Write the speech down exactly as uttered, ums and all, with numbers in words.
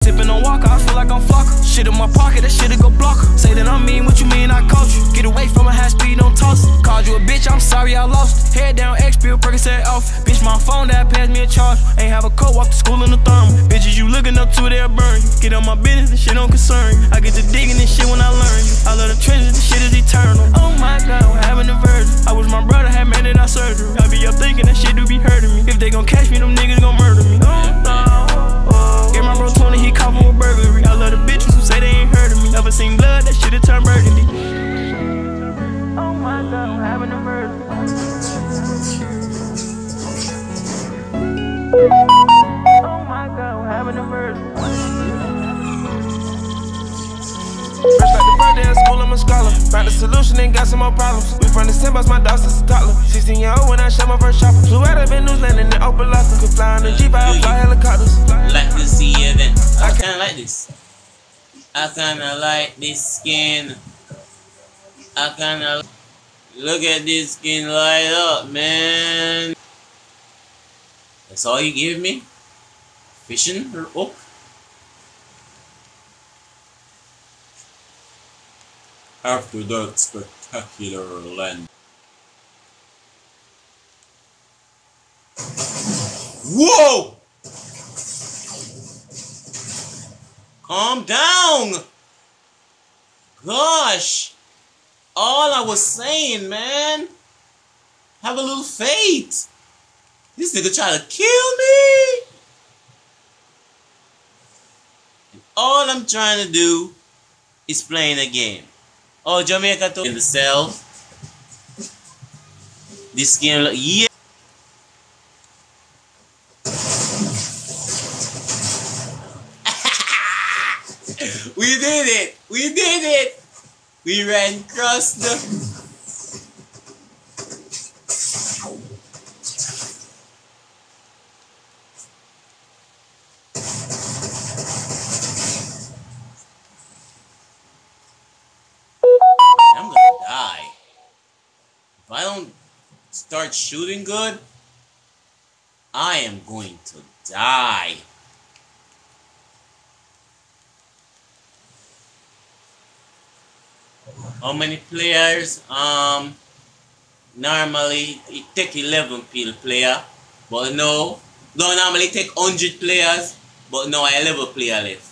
Sippin' on walker, I feel like I'm flocker. Shit in my pocket, that shit'll go blocker. Say that I'm mean, what you mean I caught you? Get away from a high speed, don't toss it. Called you a bitch, I'm sorry I lost it. Head down, X pill, Percocet off. Bitch, my phone that passed me a charge. Ain't have a coat, walk to school in the thermal. Bitches you looking up to, they'll burn you. Get on my business, this shit don't concern you. I get to digging this shit when I learn you. I love the trenches, this shit is eternal. Oh my God, I'm having a virgin. I wish my brother had made it out surgery. I be up thinking that shit do be hurting me. If they gon' catch me, them niggas gon' murder me. Oh, no. Get my bro twenty, he caught me with burglary. I love the bitches who say they ain't heard of me. Never seen blood, that shit'll turn burgundy. Oh my God, I'm having a virgin. Oh my God, I'm having a virgin. Fresh like the birthday at school, I'm a scholar. Found a solution and got some more problems. We from the same bus, my dog since a toddler. sixteen year old when I shot my first chopper. Flew out of New Zealand in the open locker. Could fly on the Jeep, I fly helicopters. Like to see event. I kinda like this. I kinda like this skin. I kinda look at this skin light up, man. That's all you give me? Fishing or up? After that spectacular land. Whoa! Calm down! Gosh! All I was saying, man. Have a little faith. This nigga try to kill me. And all I'm trying to do is playing a game. Oh, Jamaica too. In the cell. This game, look, yeah. We did it. We did it. We ran across the. I'm gonna die. If I don't start shooting good, I am going to die. How many players? Um, normally it take eleven people player, but no. Don't normally take one hundred players, but no, I eleven player left.